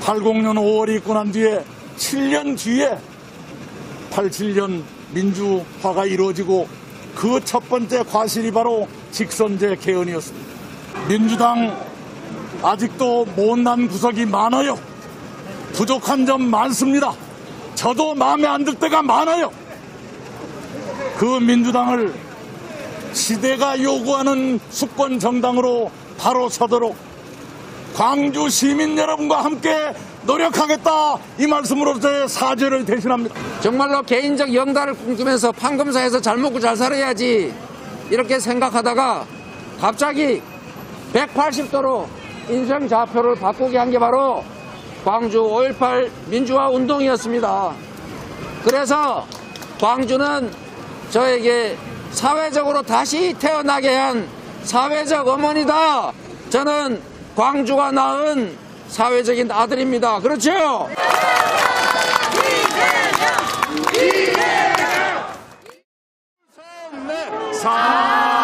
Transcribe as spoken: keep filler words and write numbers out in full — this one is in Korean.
팔십 년 오월이 있고 난 뒤에 칠 년 뒤에 팔십칠 년 민주화가 이루어지고 그 첫 번째 과실이 바로 직선제 개헌이었습니다. 민주당 아직도 못난 구석이 많아요. 부족한 점 많습니다. 저도 마음에 안 들 때가 많아요. 그 민주당을 시대가 요구하는 수권 정당으로 바로 서도록 광주 시민 여러분과 함께 노력하겠다, 이 말씀으로 제 사죄를 대신합니다. 정말로 개인적 영달을 꿈꾸면서 판검사에서 잘 먹고 잘 살아야지 이렇게 생각하다가 갑자기 백팔십 도로 인생좌표를 바꾸게 한 게 바로 광주 오일팔 민주화 운동이었습니다. 그래서 광주는 저에게 사회적으로 다시 태어나게 한 사회적 어머니다. 저는 광주가 낳은 사회적인 아들입니다. 그렇죠? 사